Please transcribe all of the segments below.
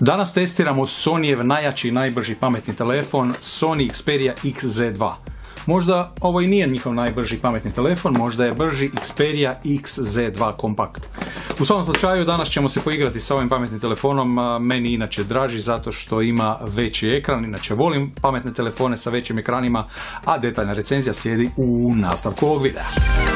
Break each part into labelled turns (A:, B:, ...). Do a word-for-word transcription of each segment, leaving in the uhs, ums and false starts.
A: Danas testiramo Sonyjev najjači i najbrži pametni telefon Sony Xperia X Z dva. Možda ovo i nije njihov najbrži pametni telefon, možda je brži Xperia X Z dva kompakt. U svakom slučaju danas ćemo se poigrati sa ovim pametnim telefonom, meni inače draži zato što ima veći ekran, inače volim pametne telefone sa većim ekranima, a detaljna recenzija slijedi u nastavku ovog videa.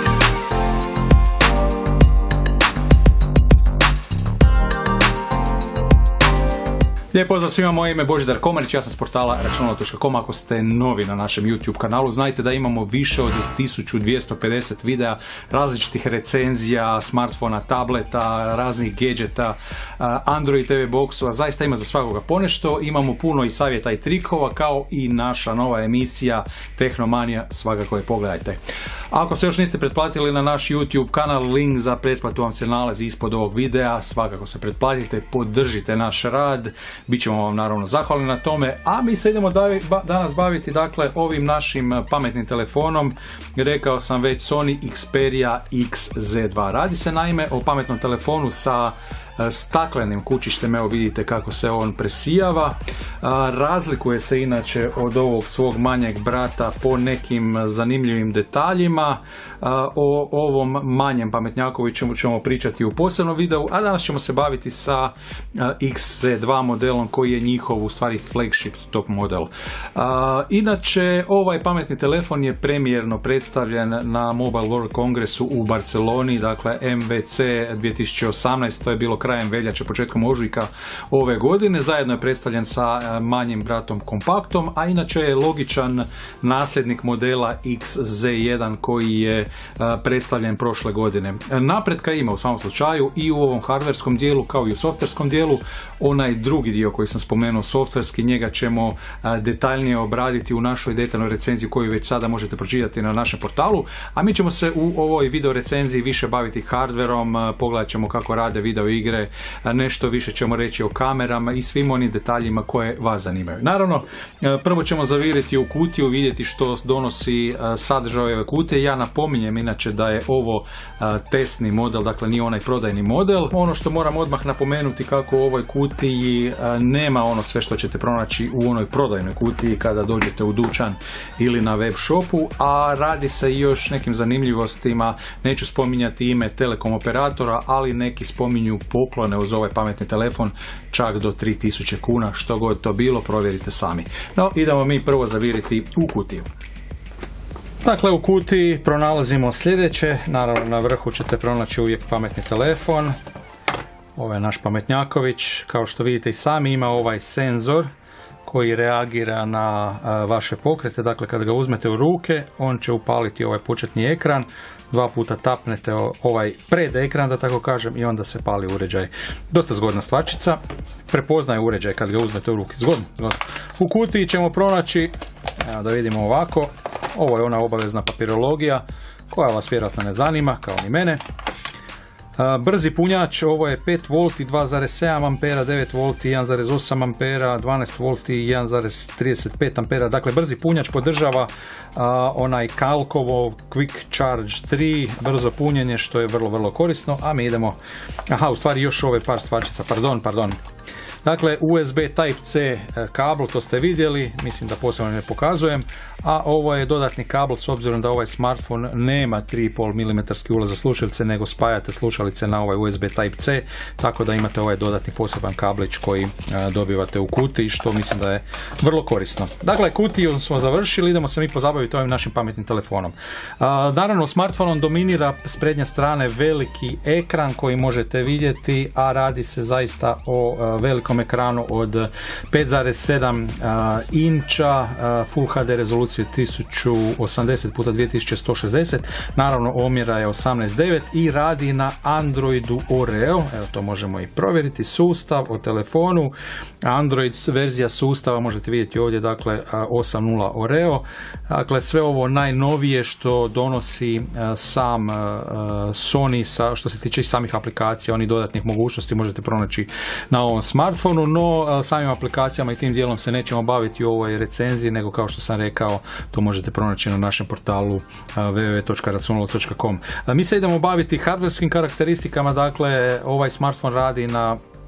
A: Lijep pozdrav svima, moje ime je Božidar Komarić, ja sam s portala računalo točka com. Ako ste novi na našem YouTube kanalu, znajte da imamo više od tisuću dvjesto pedeset videa, različitih recenzija, smartfona, tableta, raznih gadgeta, Android T V boksova, zaista ima za svakoga ponešto. Imamo puno i savjeta i trikova, kao i naša nova emisija Tehnomanija, svakako je pogledajte. Ako se još niste pretplatili na naš YouTube kanal, link za pretplatu vam se nalazi ispod ovog videa, svakako se pretplatite, podržite naš rad. Bićemo vam naravno zahvalni na tome, a mi se idemo danas baviti dakle ovim našim pametnim telefonom. Rekao sam već, Sony Xperia X Z dva. Radi se naime o pametnom telefonu sa staklenim kućištem, evo vidite kako se on presijava. Razlikuje se inače od ovog svog manjeg brata po nekim zanimljivim detaljima. O ovom manjem pametnjakoviću ćemo pričati u posebnom videu, a danas ćemo se baviti sa X Z dva modelom koji je njihov u stvari flagship top model. Inače ovaj pametni telefon je premijerno predstavljen na Mobile World Kongresu u Barceloni, dakle M W C dvije tisuće osamnaeste, to je bilo krajem veljače, početkom ožujka ove godine. Zajedno je predstavljen sa manjim bratom kompaktom, a inače je logičan nasljednik modela X Z jedan koji je predstavljen prošle godine. Napretka ima u svakom slučaju i u ovom hardverskom dijelu kao i u softverskom dijelu. Onaj drugi dio koji sam spomenuo, softverski, njega ćemo detaljnije obraditi u našoj detaljnoj recenziji koju već sada možete pročitati na našem portalu, a mi ćemo se u ovoj video recenziji više baviti hardverom, pogledat ćemo kako rade video igre, nešto više ćemo reći o kamerama i svim onim detaljima koje vas zanimaju. Naravno, prvo ćemo zaviriti u kutiju, vidjeti što donosi sadržaj ove kutije. Ja napominjem inače da je ovo testni model, dakle nije onaj prodajni model. Ono što moram odmah napomenuti, kako u ovoj kutiji nema ono sve što ćete pronaći u onoj prodajnoj kutiji kada dođete u dućan ili na web shopu, a radi se i još nekim zanimljivostima. Neću spominjati ime telekom operatora, ali neki spominju poklone uz ovaj pametni telefon čak do tri tisuće kuna, što god to bilo, provjerite sami. No, idemo mi prvo zaviriti u kutiju. Dakle, u kutiji pronalazimo sljedeće. Naravno, na vrhu ćete pronaći uvijek pametni telefon. Ovo je naš pametnjaković. Kao što vidite i sami, ima ovaj senzor koji reagira na a, vaše pokrete. Dakle, kada ga uzmete u ruke, on će upaliti ovaj početni ekran. Dva puta tapnete ovaj pred ekran, da tako kažem, i onda se pali uređaj. Dosta zgodna stvarčica. Prepoznaje uređaj kad ga uzmete u ruke. Zgodno, zgodno. U kutiji ćemo pronaći, evo da vidimo ovako, ovo je ona obavezna papirologija koja vas vjerojatno ne zanima, kao ni mene. Brzi punjač, ovo je pet volti, dva zarez sedam ampera, devet volti, jedan zarez osam ampera, dvanaest volti, jedan zarez trideset pet ampera. Dakle, brzi punjač podržava a, onaj Kalkovo Quick Charge tri, brzo punjenje, što je vrlo, vrlo korisno. A mi idemo, aha, u stvari još ove par stvarčica, pardon, pardon. Dakle, U S B Type-C kabel, to ste vidjeli, mislim da posebno ne pokazujem, a ovo je dodatni kabel s obzirom da ovaj smartphone nema tri i pol milimetra ulaz za slušalice, nego spajate slušalice na ovaj U S B Type-C, tako da imate ovaj dodatni poseban kablić koji a, dobivate u kutiji, što mislim da je vrlo korisno. Dakle, kutiju smo završili, idemo se mi pozabaviti ovim našim pametnim telefonom. A, naravno, smartphoneom dominira s prednje strane veliki ekran koji možete vidjeti, a radi se zaista o a, velikom ekranu od pet zarez sedam inča, uh, Full H D rezolucije tisuću osamdeset puta dvije tisuće sto šezdeset, naravno omjera je osamnaest devet i radi na Androidu Oreo. Evo, to možemo i provjeriti. Sustav o telefonu, Android verzija sustava možete vidjeti ovdje, dakle osam nula Oreo. Dakle, sve ovo najnovije što donosi uh, sam uh, Sony sa, što se tiče samih aplikacija, onih dodatnih mogućnosti možete pronaći na ovom smartphonu. No, samim aplikacijama i tim dijelom se nećemo baviti u ovoj recenziji, nego kao što sam rekao, to možete pronaći na našem portalu w w w točka računalo točka com. Mi se idemo baviti hardverskim karakteristikama. Dakle, ovaj smartphone radi na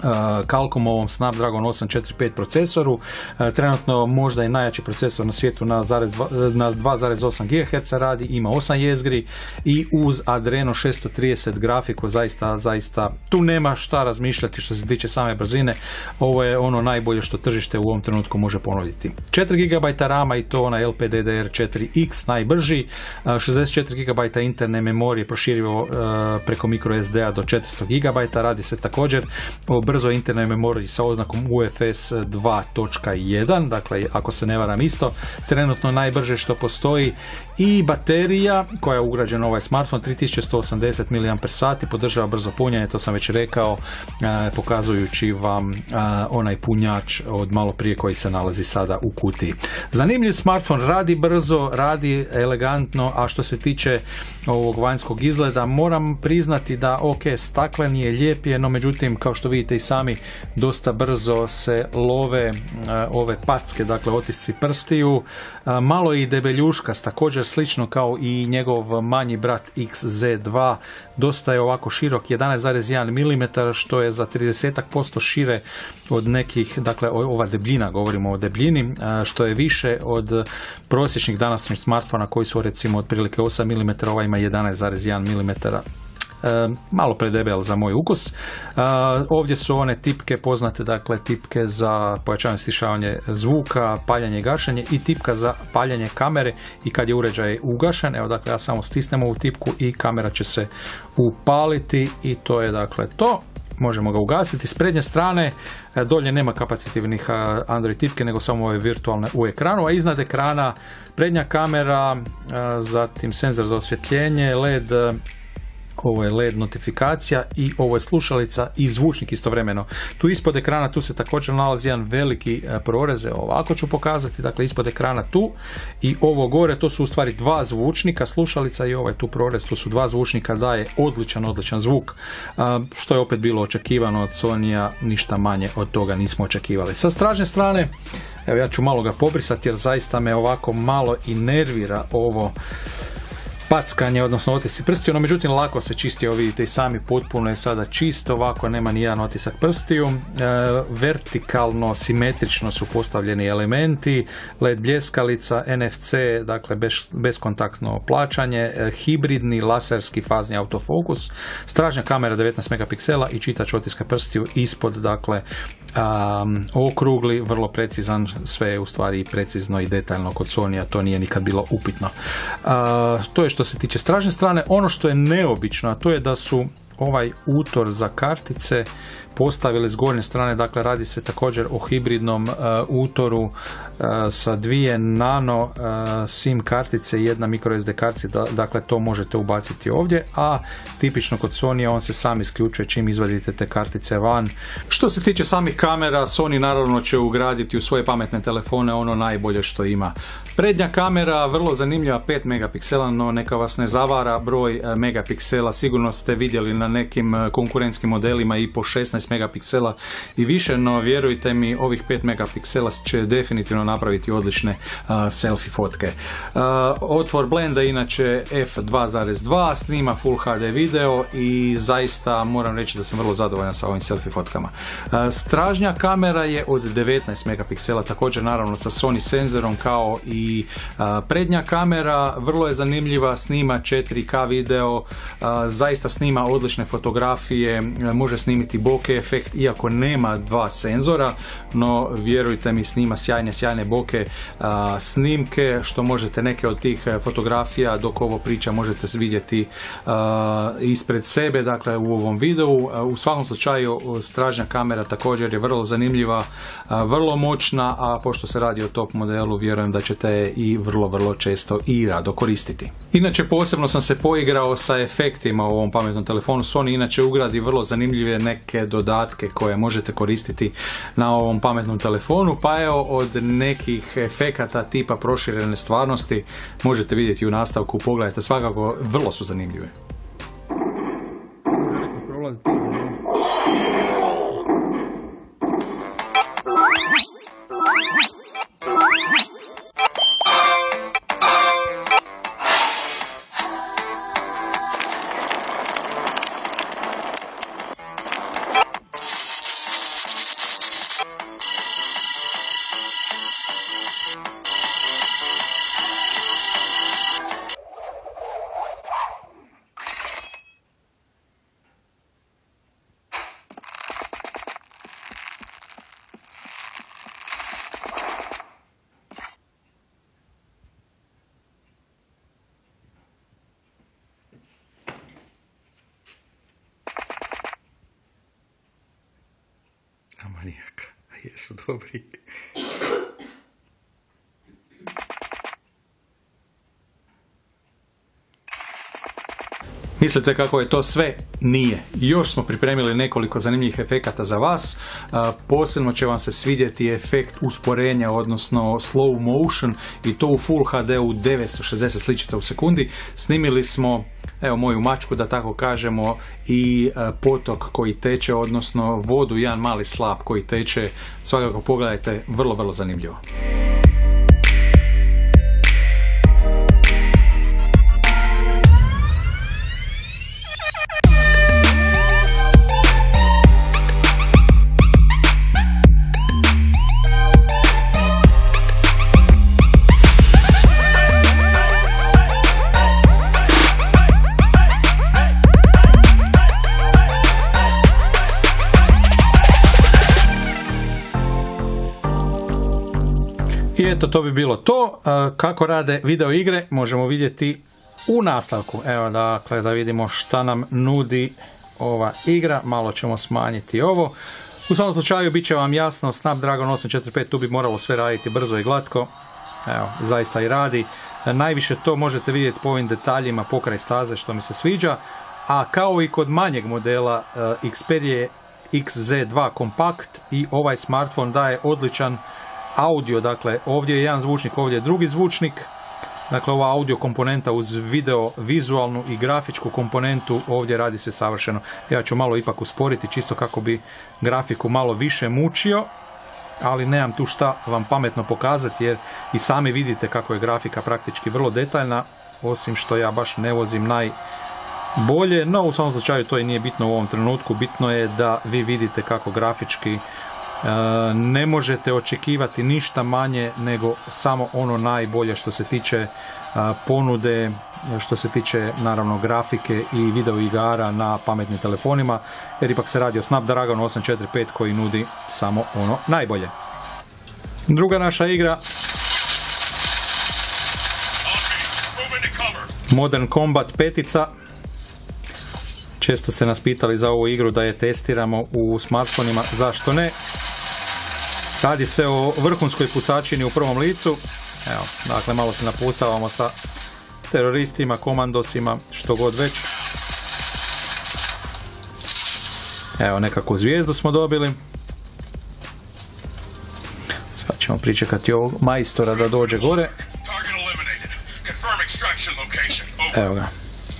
A: Qualcommovom Snapdragon osam četiri pet procesoru, trenutno možda i najjači procesor na svijetu na, na dva zarez osam gigaherca radi, ima osam jezgri i uz Adreno šesto trideset grafiku, zaista, zaista tu nema šta razmišljati što se tiče same brzine, ovo je ono najbolje što tržište u ovom trenutku može ponuditi. četiri giga rama i to onaj L P D D R četiri X najbrži, šezdeset četiri giga interne memorije proširivo preko microSD-a do četiristo giga, radi se također o brzoj internoj memoriji sa oznakom U F S dva točka jedan, dakle ako se ne varam isto, trenutno najbrže što postoji, i baterija koja je ugrađena u ovaj smartphone tri tisuće sto osamdeset miliamper sati, podržava brzo punjanje, to sam već rekao, eh, pokazujući vam eh, onaj punjač od malo prije koji se nalazi sada u kutiji. Zanimljiv smartphone, radi brzo, radi elegantno, a što se tiče ovog vanjskog izgleda, moram priznati da ok, staklen je, lijep je, no međutim, kao što vidite i sami, dosta brzo se love uh, ove packe, dakle otisci prstiju, uh, malo i debeljuškas, također slično kao i njegov manji brat X Z dva, dosta je ovako širok, jedanaest zarez jedan milimetar, što je za trideset posto šire od nekih, dakle ova debljina, govorimo o debljini, uh, što je više od prosječnih današnjih smartfona koji su recimo otprilike osam milimetara, ovaj ima jedanaest zarez jedan milimetar. E, malo predebel za moj ukus. E, ovdje su one tipke poznate, dakle tipke za pojačavanje stišavanje zvuka, paljanje i gašenje, i tipka za paljanje kamere i kad je uređaj ugašen. Evo, dakle ja samo stisnem ovu tipku i kamera će se upaliti i to je dakle to. Možemo ga ugasiti. S prednje strane dolje nema kapacitivnih Android tipke, nego samo ove virtualne u ekranu, a iznad ekrana prednja kamera, zatim senzor za osvjetljenje, L E D, ovo je L E D notifikacija i ovo je slušalica i zvučnik istovremeno. Tu ispod ekrana, tu se također nalazi jedan veliki prorez, ovako ću pokazati, dakle ispod ekrana tu i ovo gore, to su u stvari dva zvučnika, slušalica i ovaj tu prorez, to su dva zvučnika, daje odličan, odličan zvuk, što je opet bilo očekivano od Sonyja, ništa manje od toga nismo očekivali. Sa stražnje strane, evo ja ću malo ga pobrisati jer zaista me ovako malo i nervira ovo packanje, odnosno otisci prstiju, no međutim lako se čisti, ovo vidite i sami, potpuno je sada čisto, ovako nema ni jedan otisak prstiju, e, vertikalno, simetrično su postavljeni elementi, L E D bljeskalica, N F C, dakle bez, beskontaktno plaćanje, e, hibridni laserski fazni autofokus, stražnja kamera devetnaest megapiksela i čitač otiska prstiju ispod, dakle um, okrugli, vrlo precizan, sve je u stvari precizno i detaljno kod Sonyja, to nije nikad bilo upitno. Uh, to je što se tiče stražnje strane. Ono što je neobično, a to je da su ovaj utor za kartice postavili s gornje strane, dakle radi se također o hibridnom uh, utoru uh, sa dvije nano uh, SIM kartice i jedna microSD kartica, da, dakle to možete ubaciti ovdje, a tipično kod Sonyja on se sam isključuje čim izvadite te kartice van. Što se tiče samih kamera, Sony naravno će ugraditi u svoje pametne telefone ono najbolje što ima. Prednja kamera, vrlo zanimljiva, pet megapiksela, no neka vas ne zavara broj megapiksela, sigurno ste vidjeli na nekim konkurentskim modelima i po šesnaest megapiksela i više, no vjerujte mi, ovih pet megapiksela će definitivno napraviti odlične uh, selfie fotke. Uh, otvor blenda inače F dva zarez dva, snima Full H D video i zaista moram reći da sam vrlo zadovoljan sa ovim selfie fotkama. Uh, stražnja kamera je od devetnaest megapiksela, također naravno sa Sony senzorom kao i uh, prednja kamera, vrlo je zanimljiva, snima četiri K video, uh, zaista snima odlične fotografije, uh, može snimiti bokeh efekt, iako nema dva senzora, no vjerujte mi, snima sjajne, sjajne bokeh a, snimke, što možete neke od tih fotografija dok ovo priča možete vidjeti a, ispred sebe, dakle u ovom videu. A, u svakom slučaju stražnja kamera također je vrlo zanimljiva, a, vrlo moćna, a pošto se radi o top modelu, vjerujem da ćete je i vrlo, vrlo često i rado koristiti. Inače, posebno sam se poigrao sa efektima u ovom pametnom telefonu. Sony inače ugradi vrlo zanimljive neke dodatke koje možete koristiti na ovom pametnom telefonu, pa evo od nekih efekata tipa proširene stvarnosti možete vidjeti u nastavku, pogledajte, svakako vrlo su zanimljive. manijaka. Jesu dobri. Mislite kako je to sve? Nije. Još smo pripremili nekoliko zanimljivih efekata za vas. Posebno će vam se svidjeti efekt usporenja, odnosno slow motion, i to u Full H D u devetsto šezdeset sličica u sekundi. Snimili smo, evo, moju mačku, da tako kažemo, i potok koji teče, odnosno vodu, jedan mali slap koji teče. Svakako pogledajte, vrlo, vrlo zanimljivo. I eto, to bi bilo to. Kako rade video igre možemo vidjeti u nastavku. Evo, dakle, da vidimo šta nam nudi ova igra. Malo ćemo smanjiti ovo. U svakom slučaju bit će vam jasno, Snapdragon osam četiri pet, tu bi moralo sve raditi brzo i glatko. Evo, zaista i radi. Najviše to možete vidjeti po ovim detaljima pokraj staze, što mi se sviđa. A kao i kod manjeg modela Xperia X Z dva Compact, i ovaj smartphone daje odličan audio. Dakle, ovdje je jedan zvučnik, ovdje je drugi zvučnik. Dakle, ova audio komponenta uz video, vizualnu i grafičku komponentu, ovdje radi sve savršeno. Ja ću malo ipak usporiti, čisto kako bi grafiku malo više mučio, ali nemam tu šta vam pametno pokazati, jer i sami vidite kako je grafika praktički vrlo detaljna, osim što ja baš ne vozim najbolje. No, u svom slučaju to i nije bitno u ovom trenutku. Bitno je da vi vidite kako grafički ne možete očekivati ništa manje nego samo ono najbolje što se tiče ponude, što se tiče naravno grafike i video igara na pametnim telefonima, jer ipak se radi o Snapdragon osam četiri pet koji nudi samo ono najbolje. Druga naša igra, Modern Combat petica. Često ste nas pitali za ovu igru da je testiramo u smartfonima, zašto ne? Radi se o vrhunskoj pucačini u prvom licu. Evo, dakle, malo se napucavamo sa teroristima, komandosima, što god već. Evo, nekakvu zvijezdu smo dobili. Sad ćemo pričekati ovog majstora da dođe gore. Evo ga.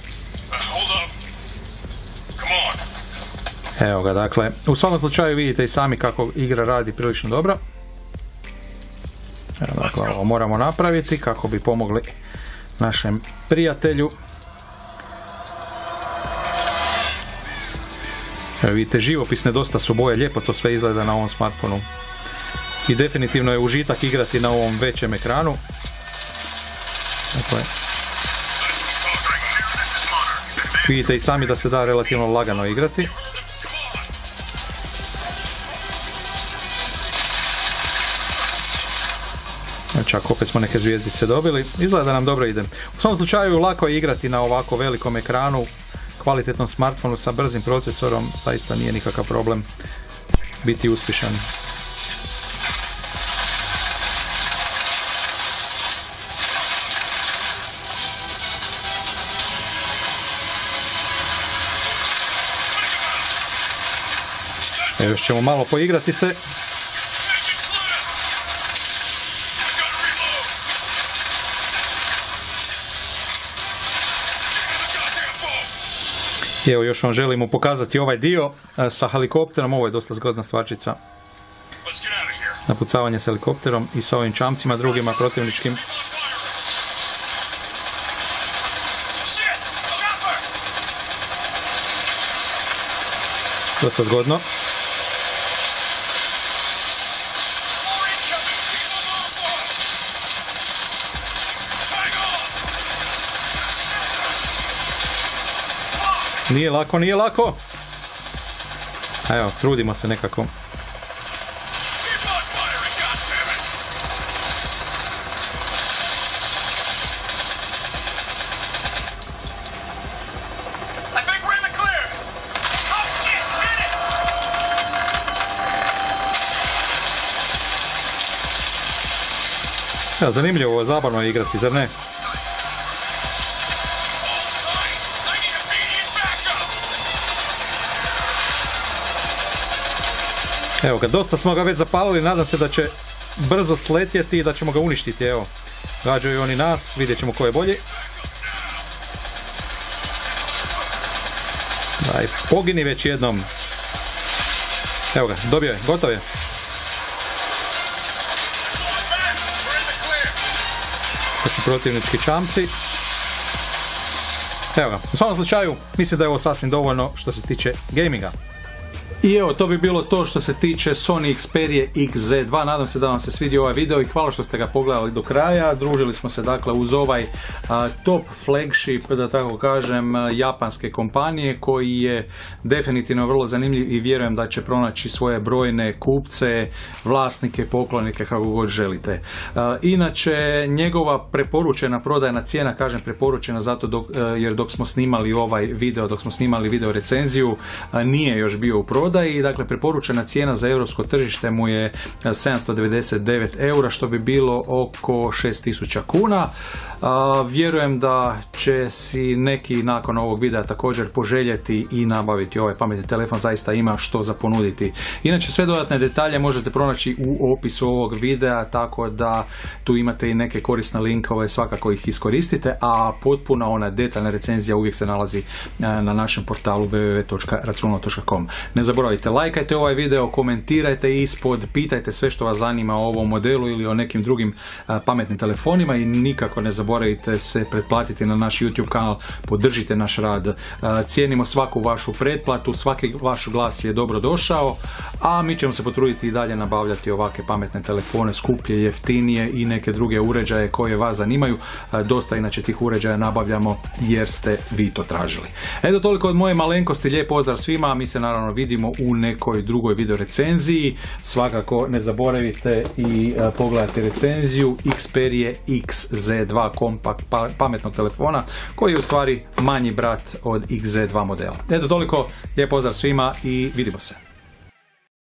A: Evo ga, dakle, u svakom slučaju vidite i sami kako igra radi prilično dobro. Evo, dakle, ovo moramo napraviti kako bi pomogli našem prijatelju. Evo, vidite, živopisne dosta su boje, lijepo to sve izgleda na ovom smartfonu. I definitivno je užitak igrati na ovom većem ekranu. Dakle, vidite i sami da se da relativno lagano igrati. Čak opet smo neke zvijezdice dobili. Izgleda da nam dobro ide. U svom slučaju lako je igrati na ovako velikom ekranu, kvalitetnom smartfonu sa brzim procesorom. Zaista nije nikakav problem biti uspješan. Evo, još ćemo malo poigrati se. Evo, još vam želimo pokazati ovaj dio sa helikopterom. Ovo je dosta zgodna stvarčica. Napucavanje s helikopterom i sa ovim čamcima drugima protivničkim. Dosta zgodno. Nije lako, nije lako. Evo, trudimo se nekako. Ja, zanimljivo, ovo je zabavno igrati, zar ne? Evo ga, dosta smo ga već zapalili, nadam se da će brzo sletjeti i da ćemo ga uništiti, evo. Gađaju oni nas, vidjet ćemo ko je bolji. Daj, pogini već jednom. Evo ga, dobio je, gotov je. Znači protivnički čamci. Evo ga, u svakom slučaju, mislim da je ovo sasvim dovoljno što se tiče gaminga. I evo, to bi bilo to što se tiče Sony Xperia X Z dva. Nadam se da vam se svidio ovaj video i hvala što ste ga pogledali do kraja. Družili smo se dakle uz ovaj a, top flagship, da tako kažem, japanske kompanije, koji je definitivno vrlo zanimljiv i vjerujem da će pronaći svoje brojne kupce, vlasnike, poklonike, kako god želite. A, inače, njegova preporučena prodajna cijena, kažem preporučena zato dok, jer dok smo snimali ovaj video, dok smo snimali video recenziju, a, nije još bio u prodaju. I dakle preporučena cijena za europsko tržište mu je sedamsto devedeset devet eura, što bi bilo oko šest tisuća kuna. A, vjerujem da će si neki nakon ovog videa također poželjeti i nabaviti ovaj pametni telefon, zaista ima što za ponuditi. Inače, sve dodatne detalje možete pronaći u opisu ovog videa, tako da tu imate i neke korisne linkove, svakako ih iskoristite, a potpuna ona detaljna recenzija uvijek se nalazi na našem portalu w w w točka računalo točka com. Ne zaboravite, lajkajte ovaj video, komentirajte ispod, pitajte sve što vas zanima o ovom modelu ili o nekim drugim a, pametnim telefonima i nikako ne zaboravite se pretplatiti na naš YouTube kanal, podržite naš rad, a, cijenimo svaku vašu pretplatu, svaki vaš glas je dobro došao, a mi ćemo se potruditi i dalje nabavljati ovakve pametne telefone, skuplje, jeftinije i neke druge uređaje koje vas zanimaju. A, dosta inače tih uređaja nabavljamo jer ste vi to tražili. Eto, toliko od moje malenkosti, lijep pozdrav svima, mi se naravno vidimo u nekoj drugoj video recenziji. Svakako ne zaboravite i uh, pogledati recenziju Xperia X Z dva kompakt pa, pametnog telefona, koji je u stvari manji brat od X Z dva modela. Eto, toliko, lijep pozdrav svima i vidimo se.